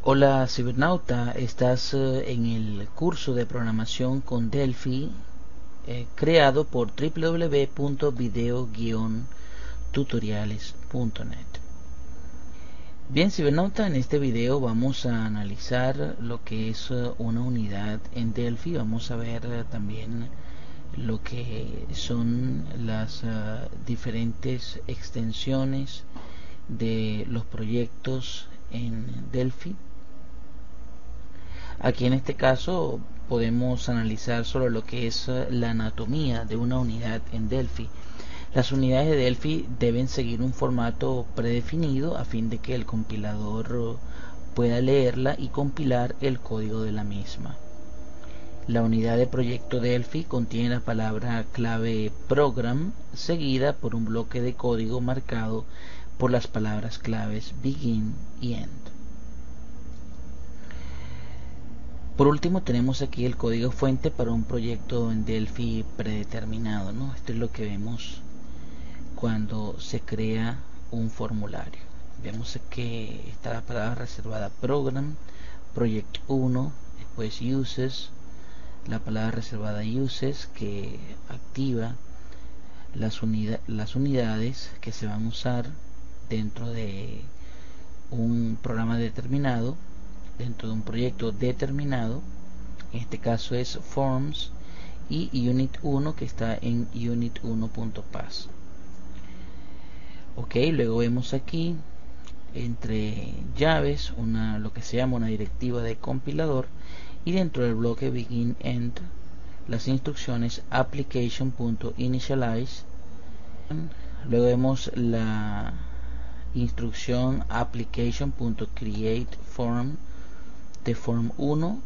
Hola cibernauta, estás en el curso de programación con Delphi creado por www.video-tutoriales.net. Bien cibernauta, en este video vamos a analizar lo que es una unidad en Delphi. Vamos a ver también lo que son las diferentes extensiones de los proyectos en Delphi. Aquí en este caso podemos analizar solo lo que es la anatomía de una unidad en Delphi. Las unidades de Delphi deben seguir un formato predefinido a fin de que el compilador pueda leerla y compilar el código de la misma. La unidad de proyecto Delphi contiene la palabra clave program seguida por un bloque de código marcado por las palabras claves begin y end. Por último tenemos aquí el código fuente para un proyecto en Delphi predeterminado, ¿no? Esto es lo que vemos cuando se crea un formulario. Vemos que está la palabra reservada program, project 1, después uses, la palabra reservada uses que activa las unidades que se van a usar dentro de un programa determinado, dentro de un proyecto determinado. En este caso es forms, y unit 1 que está en unit1.pass. Ok, luego vemos aquí entre llaves lo que se llama una directiva de compilador, y dentro del bloque begin end las instrucciones application.initialize. Luego vemos la instrucción application.createForm de form 1,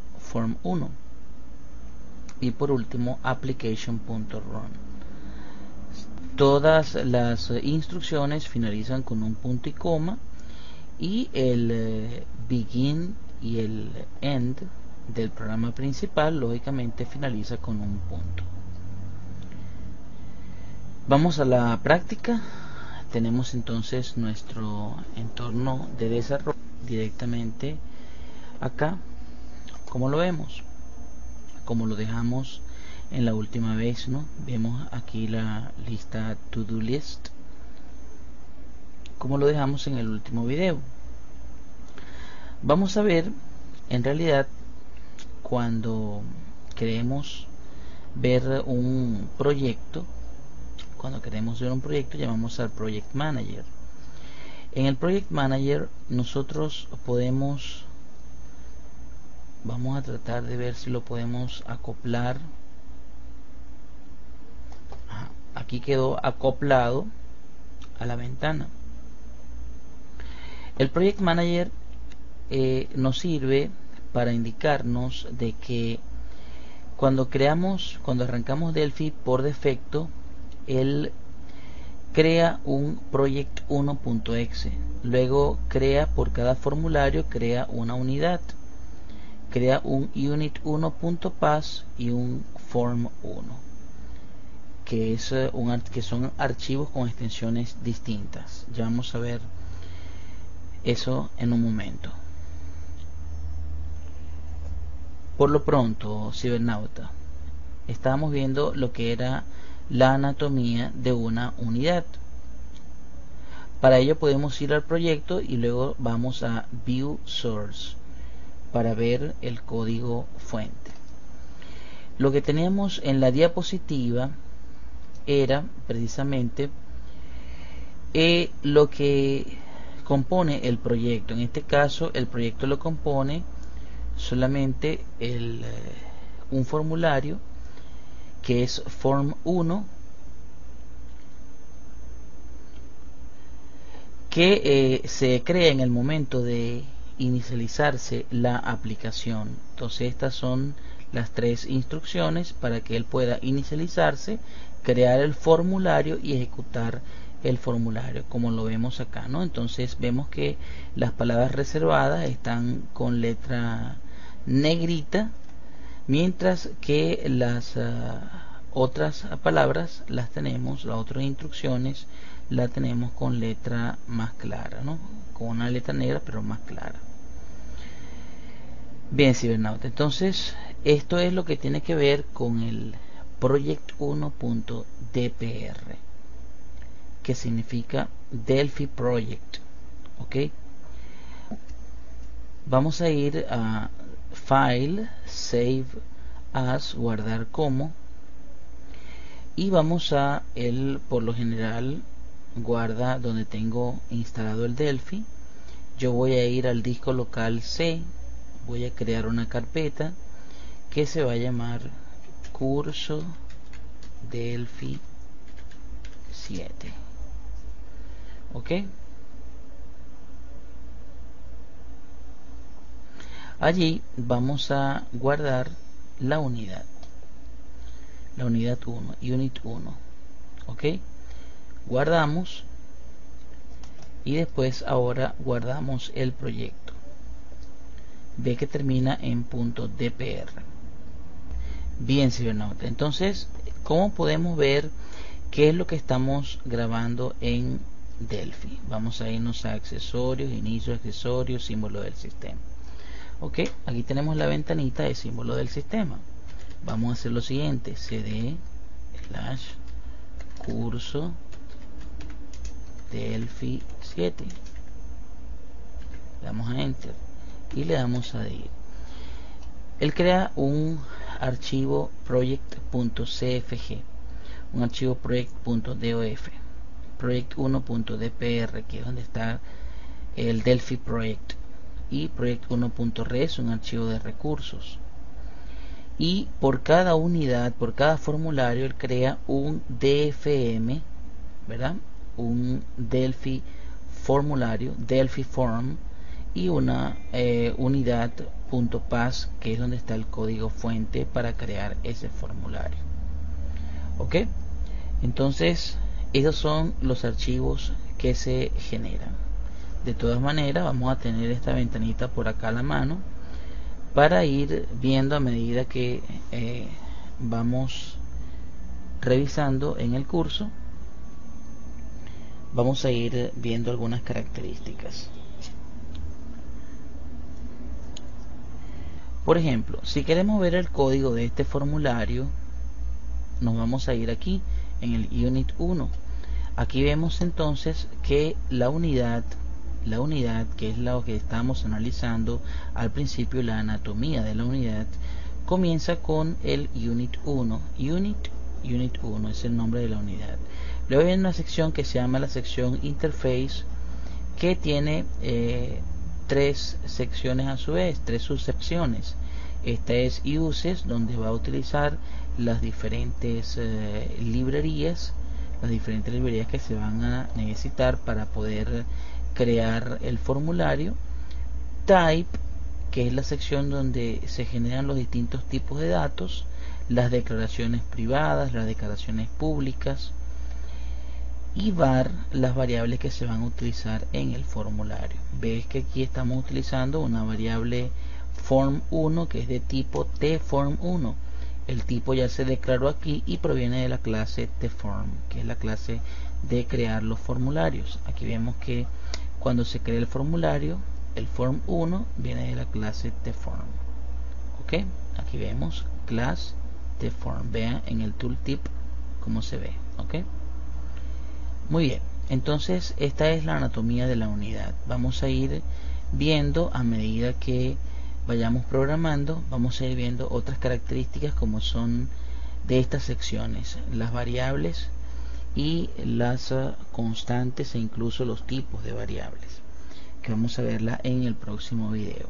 y por último application.run. Todas las instrucciones finalizan con un punto y coma, y el begin y el end del programa principal lógicamente finaliza con un punto. Vamos a la práctica. Tenemos entonces nuestro entorno de desarrollo directamente acá, como lo vemos, como lo dejamos en la última vez, ¿no? Vemos aquí la lista to-do list, como lo dejamos en el último video. Vamos a ver, en realidad, cuando queremos ver un proyecto, llamamos al Project Manager. En el Project Manager nosotros vamos a tratar de ver si lo podemos acoplar. Aquí quedó acoplado a la ventana. El Project Manager nos sirve para indicarnos de que cuando arrancamos Delphi, por defecto él crea un project 1.exe, luego por cada formulario crea una unidad, crea un unit1.pass y un form 1, que son archivos con extensiones distintas. Ya vamos a ver eso en un momento. Por lo pronto, cibernauta, estábamos viendo lo que era la anatomía de una unidad. Para ello podemos ir al proyecto y luego vamos a View Source para ver el código fuente. Lo que teníamos en la diapositiva era precisamente lo que compone el proyecto. En este caso el proyecto lo compone solamente un formulario que es form 1, que se crea en el momento de inicializarse la aplicación. Entonces estas son las tres instrucciones para que él pueda inicializarse, crear el formulario y ejecutar el formulario, como lo vemos acá, ¿no? Entonces vemos que las palabras reservadas están con letra negrita, mientras que las otras palabras las otras instrucciones las tenemos con letra más clara, ¿no? Con una letra negra pero más clara. Bien, cibernauta, entonces esto es lo que tiene que ver con el project1.dpr, que significa Delphi Project. Ok, vamos a ir a File, Save As, guardar como, y vamos a por lo general guarda donde tengo instalado el Delphi. Yo voy a ir al disco local C, voy a crear una carpeta que se va a llamar curso Delphi 7. Ok, allí vamos a guardar la unidad 1, unit 1. Ok, guardamos y después ahora guardamos el proyecto. Ve que termina en .dpr. Bien, cibernauta, entonces ¿cómo podemos ver qué es lo que estamos grabando en Delphi? Vamos a irnos a accesorios, inicio, accesorios, símbolo del sistema. Ok, aquí tenemos la ventanita de símbolo del sistema. Vamos a hacer lo siguiente: cd / curso Delphi 7. Le damos a enter y le damos a ir. Él crea un archivo project.cfg, un archivo project.dof, project1.dpr, que es donde está el Delphi Project, y project1.res, un archivo de recursos. Y por cada unidad, por cada formulario, él crea un DFM, ¿verdad? Un Delphi formulario, Delphi Form, y una unidad.pas, que es donde está el código fuente para crear ese formulario. Ok, entonces esos son los archivos que se generan. De todas maneras, vamos a tener esta ventanita por acá a la mano para ir viendo a medida que vamos revisando en el curso. Vamos a ir viendo algunas características. Por ejemplo, si queremos ver el código de este formulario, nos vamos a ir aquí en el unit 1. Aquí vemos entonces que la unidad, que es lo que estamos analizando al principio, la anatomía de la unidad, comienza con el unit 1. Unit 1 es el nombre de la unidad. Luego hay una sección que se llama la sección interface, que tiene tres secciones a su vez, tres subsecciones. Esta es uses, donde va a utilizar las diferentes librerías que se van a necesitar para poder crear el formulario. Type, que es la sección donde se generan los distintos tipos de datos, las declaraciones privadas, las declaraciones públicas, y var, las variables que se van a utilizar en el formulario. Ves que aquí estamos utilizando una variable form1 que es de tipo tform1. El tipo ya se declaró aquí y proviene de la clase tform, que es la clase de crear los formularios. Aquí vemos que cuando se crea el formulario, el form1 viene de la clase tform. Ok, aquí vemos class tform. Vean en el tooltip cómo se ve. Ok, muy bien, entonces esta es la anatomía de la unidad. Vamos a ir viendo a medida que vayamos programando, vamos a ir viendo otras características como son de estas secciones, las variables y las constantes, e incluso los tipos de variables, que vamos a verla en el próximo video.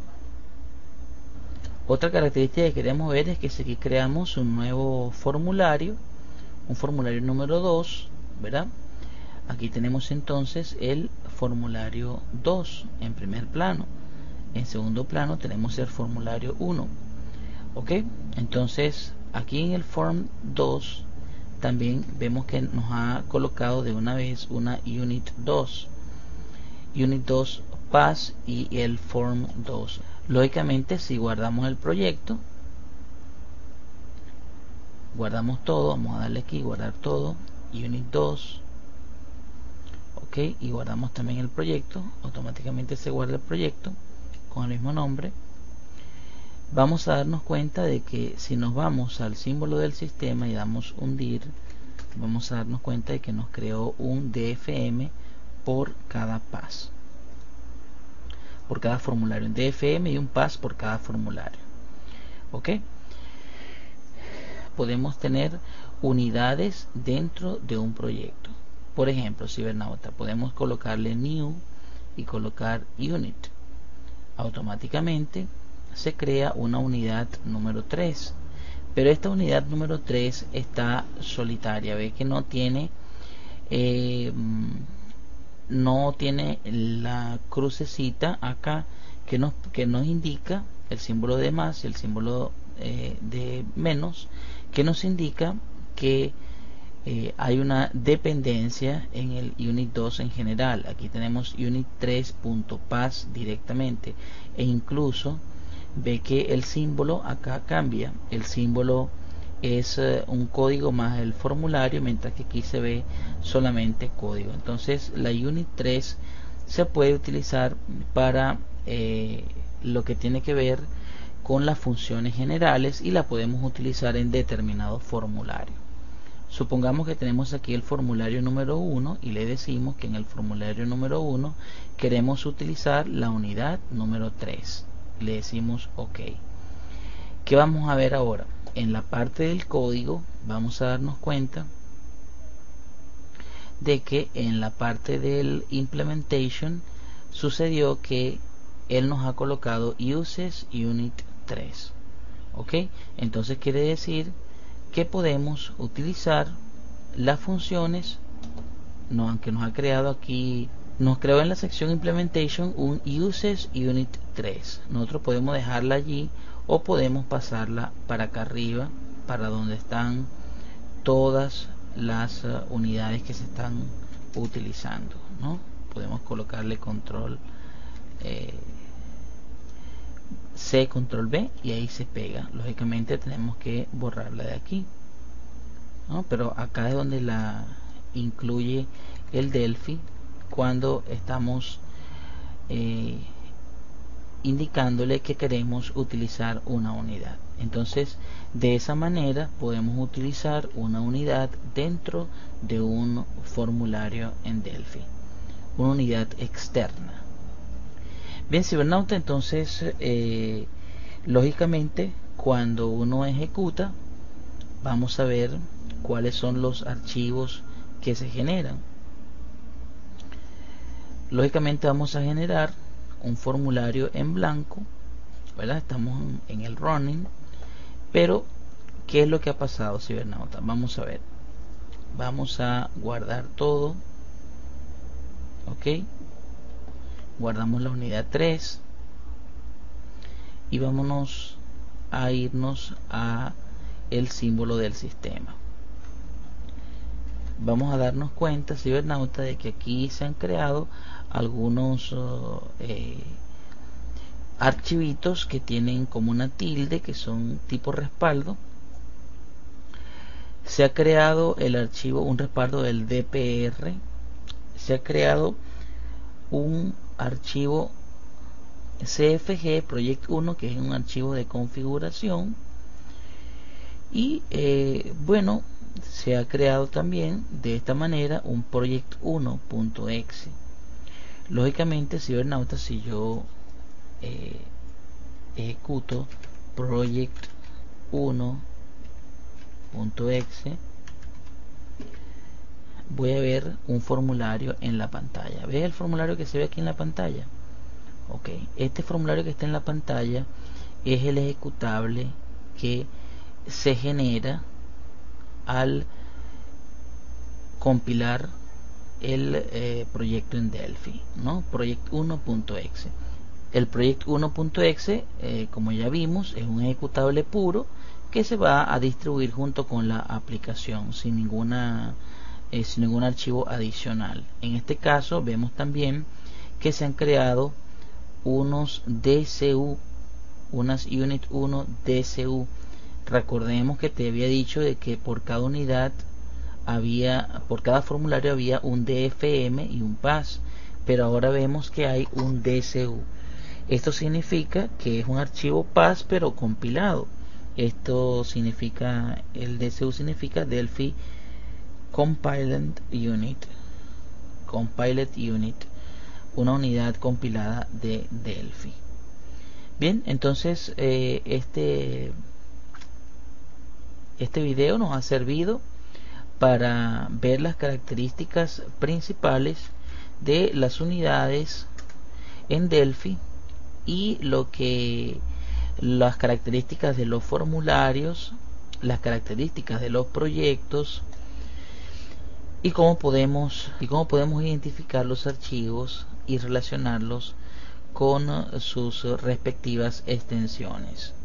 Otra característica que queremos ver es que si aquí creamos un nuevo formulario, un formulario número 2, ¿verdad? Aquí tenemos entonces el formulario 2 en primer plano. En segundo plano tenemos el formulario 1. Ok, entonces aquí en el form 2 también vemos que nos ha colocado de una vez una unit 2 pass y el form 2. Lógicamente, si guardamos el proyecto, guardamos todo, vamos a darle aquí guardar todo, unit 2, ok, y guardamos también el proyecto, automáticamente se guarda el proyecto con el mismo nombre. vamos a darnos cuenta de que si nos vamos al símbolo del sistema y damos un dir, vamos a darnos cuenta de que nos creó un DFM por cada pass, por cada formulario, un DFM y un pass por cada formulario. ¿Ok? Podemos tener unidades dentro de un proyecto. Por ejemplo, cibernauta, podemos colocarle new y colocar unit. Automáticamente se crea una unidad número 3, pero esta unidad número 3 está solitaria. Ve que no tiene la crucecita acá que nos indica el símbolo de más y el símbolo de menos, que nos indica que hay una dependencia en el unit 2 en general. Aquí tenemos unit 3.pass directamente, e incluso ve que el símbolo acá cambia. El símbolo es un código más el formulario, mientras que aquí se ve solamente código. Entonces la unit 3 se puede utilizar para lo que tiene que ver con las funciones generales, y la podemos utilizar en determinado formulario. Supongamos que tenemos aquí el formulario número 1 y le decimos que en el formulario número 1 queremos utilizar la unidad número 3. Le decimos OK. ¿Qué vamos a ver ahora? En la parte del código vamos a darnos cuenta de que en la parte del implementation sucedió que él nos ha colocado uses unit 3. ¿Ok? Entonces quiere decir que podemos utilizar las funciones, no, aunque nos ha creado aquí, nos creó en la sección implementation un uses unit 3. Nosotros podemos dejarla allí o podemos pasarla para acá arriba, para donde están todas las unidades que se están utilizando, ¿no? Podemos colocarle control C, control B, y ahí se pega. Lógicamente tenemos que borrarla de aquí, ¿no? Pero acá es donde la incluye el Delphi cuando estamos indicándole que queremos utilizar una unidad. Entonces de esa manera podemos utilizar una unidad dentro de un formulario en Delphi, una unidad externa. Bien, cibernauta, entonces lógicamente cuando uno ejecuta vamos a ver cuáles son los archivos que se generan. Lógicamente vamos a generar un formulario en blanco, ¿verdad? Estamos en el running, pero ¿qué es lo que ha pasado, cibernauta? Vamos a ver. Vamos a guardar todo. Ok, guardamos la unidad 3 y vámonos a irnos a el símbolo del sistema. Vamos a darnos cuenta, cibernauta, de que aquí se han creado algunos archivitos que tienen como una tilde, que son tipo respaldo. Se ha creado el archivo, un respaldo del DPR. Se ha creado un archivo CFG Project 1, que es un archivo de configuración, y bueno, se ha creado también de esta manera un project1.exe. Lógicamente, cibernauta, si yo ejecuto project1.exe, voy a ver un formulario en la pantalla. ¿Ves el formulario que se ve aquí en la pantalla? Ok, este formulario que está en la pantalla es el ejecutable que se genera al compilar el proyecto en Delphi, ¿no? Project1.exe. El project1.exe, como ya vimos, es un ejecutable puro que se va a distribuir junto con la aplicación sin ningún archivo adicional. En este caso vemos también que se han creado unos DCU, unas unit 1 DCU. Recordemos que te había dicho de que por cada unidad por cada formulario había un DFM y un pass, pero ahora vemos que hay un DCU. Esto significa que es un archivo PAS pero compilado. Esto significa, el DCU significa Delphi Compiled Unit. Compiled Unit, una unidad compilada de Delphi. Bien, entonces este video nos ha servido para ver las características principales de las unidades en Delphi y las características de los formularios, las características de los proyectos y cómo podemos identificar los archivos y relacionarlos con sus respectivas extensiones.